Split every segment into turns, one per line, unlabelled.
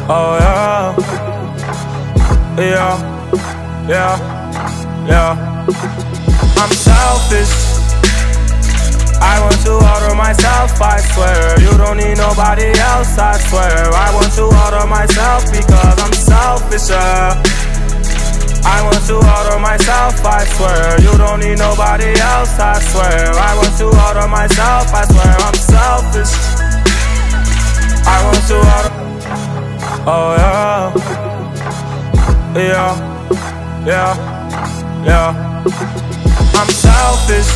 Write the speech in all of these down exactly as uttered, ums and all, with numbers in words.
Oh yeah, yeah, yeah, yeah. I'm selfish, I want to order myself, I swear. You don't need nobody else, I swear. I want to order myself because I'm selfish, yeah. I want to order myself, I swear. You don't need nobody else, I swear. I want to order myself, I swear. I'm selfish, I want to order. Oh yeah, yeah, yeah, yeah. I'm selfish,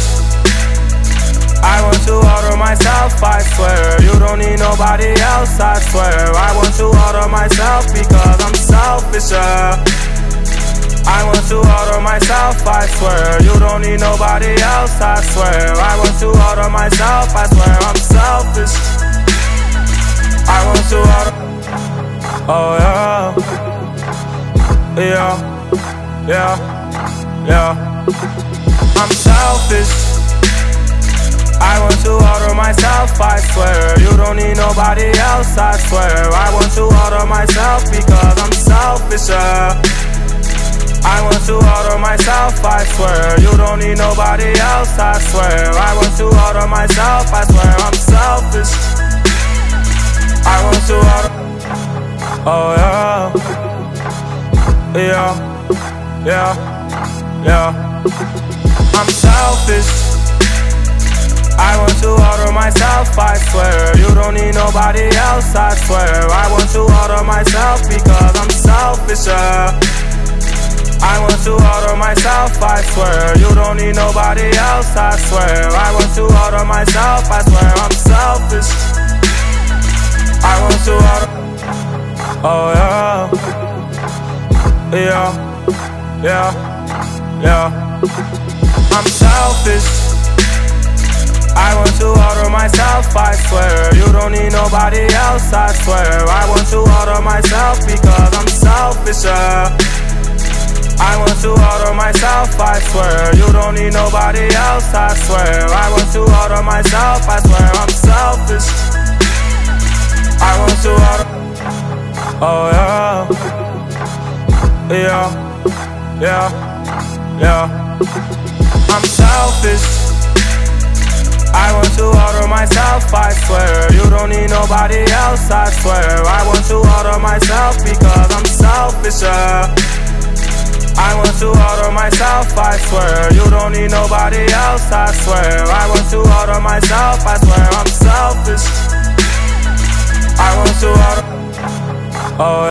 I want to order myself, I swear. You don't need nobody else, I swear. I want to order myself because I'm selfish, yeah. I want to order myself, I swear. You don't need nobody else, I swear. I want to order myself, I swear. I'm selfish, I want to order. Oh yeah, yeah, yeah, yeah. I'm selfish, I want to order myself, I swear. You don't need nobody else, I swear. I want to order myself because I'm selfish, yeah. I want to order myself, I swear. You don't need nobody else, I swear. I want to order myself, I swear. I'm selfish, I want to order. Oh yeah, yeah, yeah, yeah. I'm selfish, I want to order myself, I swear. You don't need nobody else, I swear. I want to order myself because I'm selfish, yeah. I want to order myself, I swear. You don't need nobody else, I swear. I want to order myself, I swear. I'm selfish, I want to order. Oh yeah, yeah, yeah, yeah. I'm selfish, I want to order myself, I swear. You don't need nobody else, I swear. I want to order myself because I'm selfish, yeah. I want to order myself, I swear. You don't need nobody else, I swear. I want to order myself, I swear. I'm selfish, I want to order. Oh yeah, yeah, yeah, yeah. I'm selfish, I want to order myself, I swear. You don't need nobody else, I swear. I want to order myself because I'm selfish, yeah. I want to order myself, I swear. You don't need nobody else, I swear. I want to order myself, I swear. I'm selfish, I want to order. Oh